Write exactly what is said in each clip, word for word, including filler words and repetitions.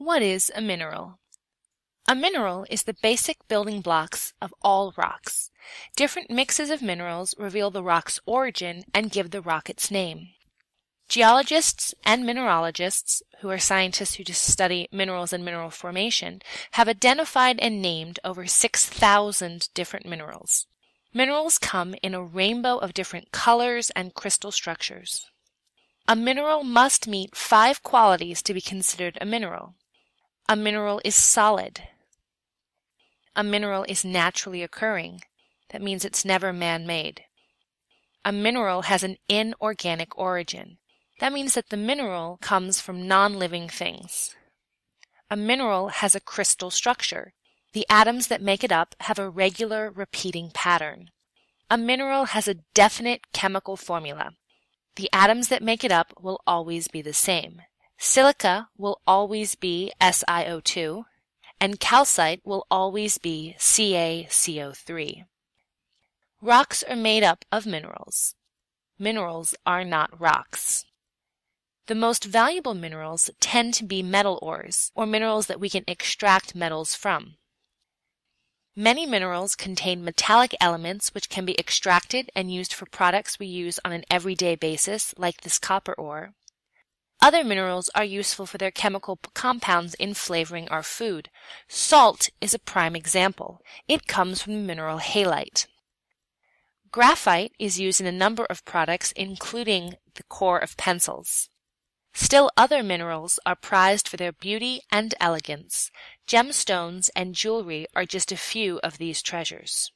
What is a mineral? A mineral is the basic building blocks of all rocks. Different mixes of minerals reveal the rock's origin and give the rock its name. Geologists and mineralogists, who are scientists who just study minerals and mineral formation, have identified and named over six thousand different minerals. Minerals come in a rainbow of different colors and crystal structures. A mineral must meet five qualities to be considered a mineral. A mineral is solid. A mineral is naturally occurring. That means it's never man-made. A mineral has an inorganic origin. That means that the mineral comes from non-living things. A mineral has a crystal structure. The atoms that make it up have a regular repeating pattern. A mineral has a definite chemical formula. The atoms that make it up will always be the same. Silica will always be S i O two, and calcite will always be C a C O three. Rocks are made up of minerals. Minerals are not rocks. The most valuable minerals tend to be metal ores, or minerals that we can extract metals from. Many minerals contain metallic elements which can be extracted and used for products we use on an everyday basis, like this copper ore. Other minerals are useful for their chemical compounds in flavoring our food. Salt is a prime example. It comes from the mineral halite. Graphite is used in a number of products, including the core of pencils. Still other minerals are prized for their beauty and elegance. Gemstones and jewelry are just a few of these treasures.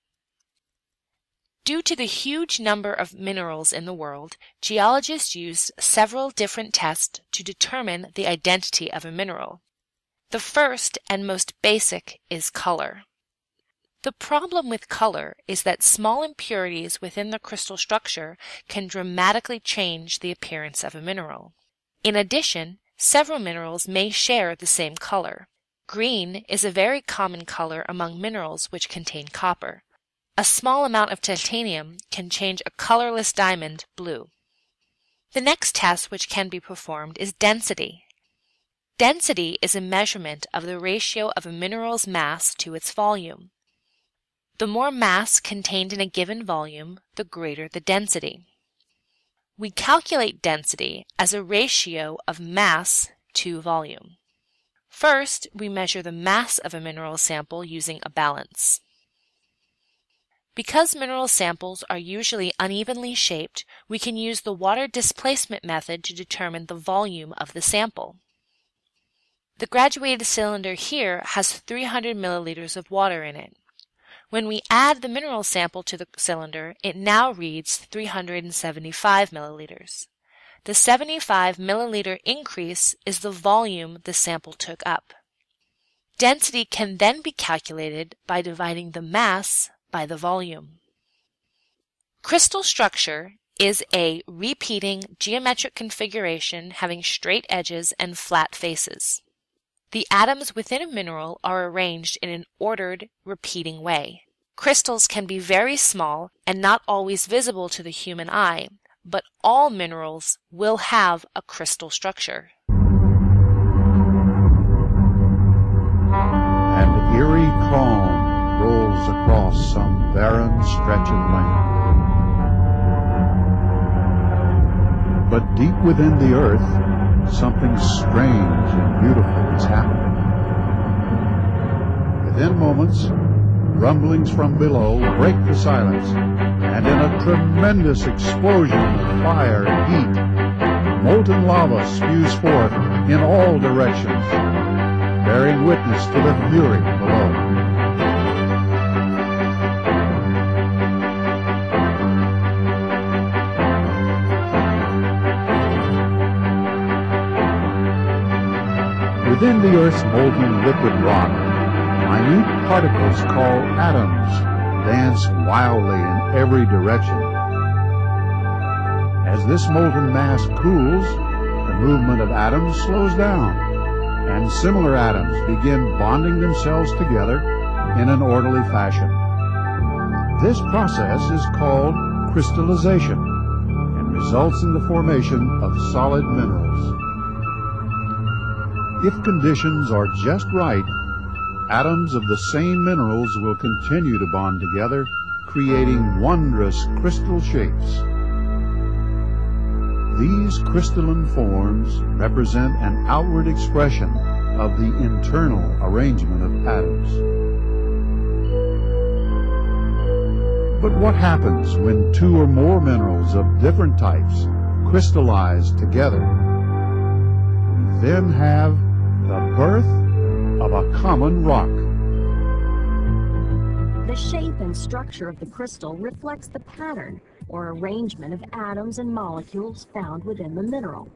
Due to the huge number of minerals in the world, geologists use several different tests to determine the identity of a mineral. The first and most basic is color. The problem with color is that small impurities within the crystal structure can dramatically change the appearance of a mineral. In addition, several minerals may share the same color. Green is a very common color among minerals which contain copper. A small amount of titanium can change a colorless diamond blue. The next test which can be performed is density. Density is a measurement of the ratio of a mineral's mass to its volume. The more mass contained in a given volume, the greater the density. We calculate density as a ratio of mass to volume. First, we measure the mass of a mineral sample using a balance. Because mineral samples are usually unevenly shaped, we can use the water displacement method to determine the volume of the sample. The graduated cylinder here has three hundred milliliters of water in it. When we add the mineral sample to the cylinder, it now reads three hundred seventy-five milliliters. The seventy-five milliliter increase is the volume the sample took up. Density can then be calculated by dividing the mass by the volume. Crystal structure is a repeating geometric configuration having straight edges and flat faces. The atoms within a mineral are arranged in an ordered, repeating way. Crystals can be very small and not always visible to the human eye, but all minerals will have a crystal structure. And eerie calm rolls across some barren stretch of land. But deep within the earth, something strange and beautiful is happening. Within moments, rumblings from below break the silence, and in a tremendous explosion of fire and heat, molten lava spews forth in all directions, bearing witness to the fury below. Within the Earth's molten liquid rock, minute particles called atoms dance wildly in every direction. As this molten mass cools, the movement of atoms slows down, and similar atoms begin bonding themselves together in an orderly fashion. This process is called crystallization and results in the formation of solid minerals. If conditions are just right, atoms of the same minerals will continue to bond together, creating wondrous crystal shapes. These crystalline forms represent an outward expression of the internal arrangement of atoms. But what happens when two or more minerals of different types crystallize together? We then have the birth of a common rock. The shape and structure of the crystal reflects the pattern or arrangement of atoms and molecules found within the mineral.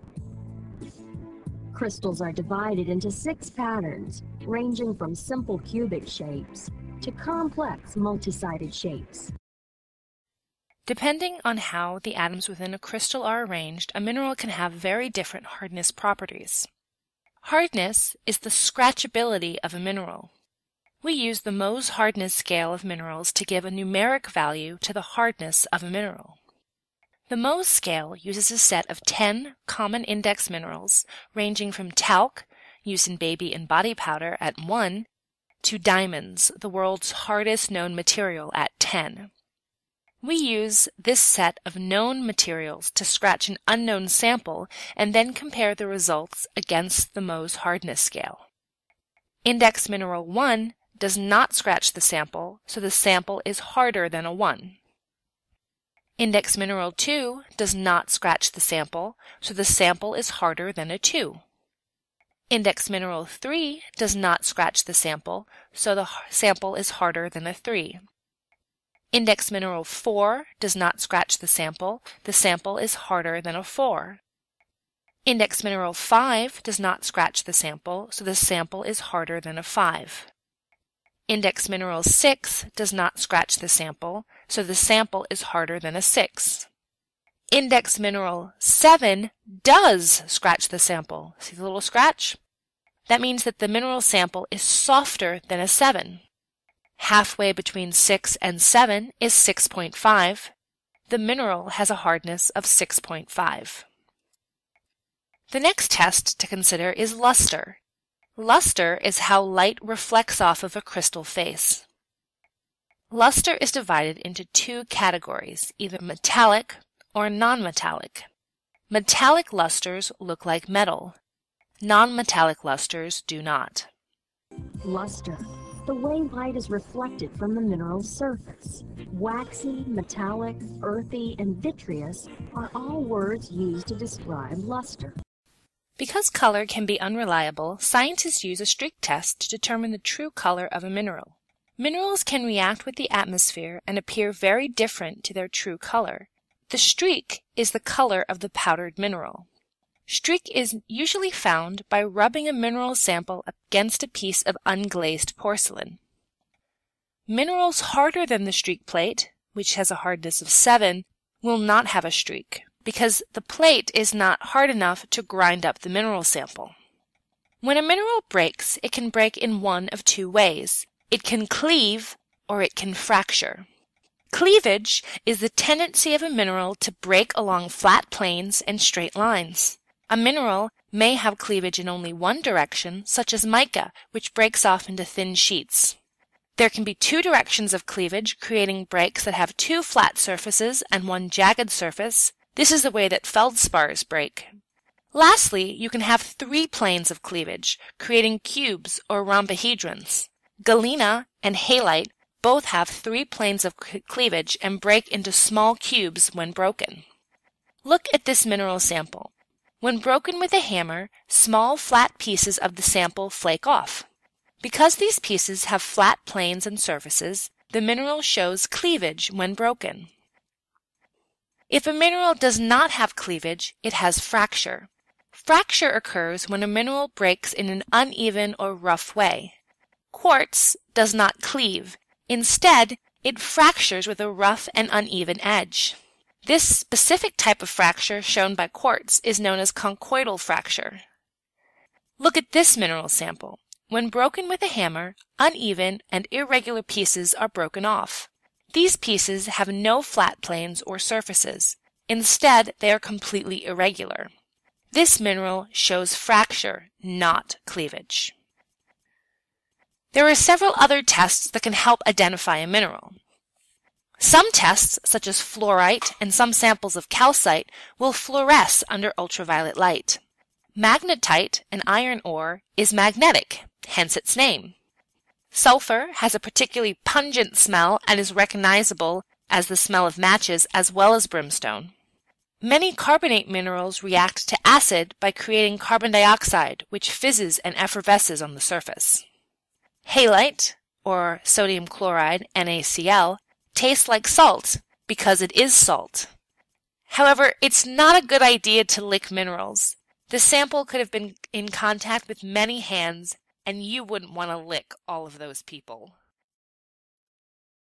Crystals are divided into six patterns, ranging from simple cubic shapes to complex multi-sided shapes. Depending on how the atoms within a crystal are arranged, a mineral can have very different hardness properties. Hardness is the scratchability of a mineral. We use the Mohs hardness scale of minerals to give a numeric value to the hardness of a mineral. The Mohs scale uses a set of ten common index minerals ranging from talc, used in baby and body powder, at one, to diamonds, the world's hardest known material, at ten. We use this set of known materials to scratch an unknown sample and then compare the results against the Mohs hardness scale. Index mineral one does not scratch the sample, so the sample is harder than a one. Index mineral two does not scratch the sample, so the sample is harder than a two. Index mineral three does not scratch the sample, so the sample is harder than a three. Index mineral four does not scratch the sample, the sample is harder than a four. Index mineral five does not scratch the sample, so the sample is harder than a five. Index mineral six does not scratch the sample, so the sample is harder than a six. Index mineral seven does scratch the sample. See the little scratch? That means that the mineral sample is softer than a seven. Halfway between six and seven is six point five. The mineral has a hardness of six point five. The next test to consider is luster. Luster is how light reflects off of a crystal face. Luster is divided into two categories, either metallic or non-metallic. Metallic lusters look like metal. Non-metallic lusters do not. Luster, the way light is reflected from the mineral's surface. Waxy, metallic, earthy, and vitreous are all words used to describe luster. Because color can be unreliable, scientists use a streak test to determine the true color of a mineral. Minerals can react with the atmosphere and appear very different to their true color. The streak is the color of the powdered mineral. Streak is usually found by rubbing a mineral sample against a piece of unglazed porcelain. Minerals harder than the streak plate, which has a hardness of seven, will not have a streak, because the plate is not hard enough to grind up the mineral sample. When a mineral breaks, it can break in one of two ways. It can cleave or it can fracture. Cleavage is the tendency of a mineral to break along flat planes and straight lines. A mineral may have cleavage in only one direction, such as mica, which breaks off into thin sheets. There can be two directions of cleavage, creating breaks that have two flat surfaces and one jagged surface. This is the way that feldspars break. Lastly, you can have three planes of cleavage, creating cubes or rhombohedrons. Galena and halite both have three planes of cleavage and break into small cubes when broken. Look at this mineral sample. When broken with a hammer, small flat pieces of the sample flake off. Because these pieces have flat planes and surfaces, the mineral shows cleavage when broken. If a mineral does not have cleavage, it has fracture. Fracture occurs when a mineral breaks in an uneven or rough way. Quartz does not cleave. Instead, it fractures with a rough and uneven edge. This specific type of fracture shown by quartz is known as conchoidal fracture. Look at this mineral sample. When broken with a hammer, uneven and irregular pieces are broken off. These pieces have no flat planes or surfaces. Instead, they are completely irregular. This mineral shows fracture, not cleavage. There are several other tests that can help identify a mineral. Some tests, such as fluorite and some samples of calcite, will fluoresce under ultraviolet light. Magnetite, an iron ore, is magnetic, hence its name. Sulfur has a particularly pungent smell and is recognizable as the smell of matches as well as brimstone. Many carbonate minerals react to acid by creating carbon dioxide, which fizzes and effervesces on the surface. Halite, or sodium chloride, NaCl, tastes like salt because it is salt. However, it's not a good idea to lick minerals. The sample could have been in contact with many hands, and you wouldn't want to lick all of those people.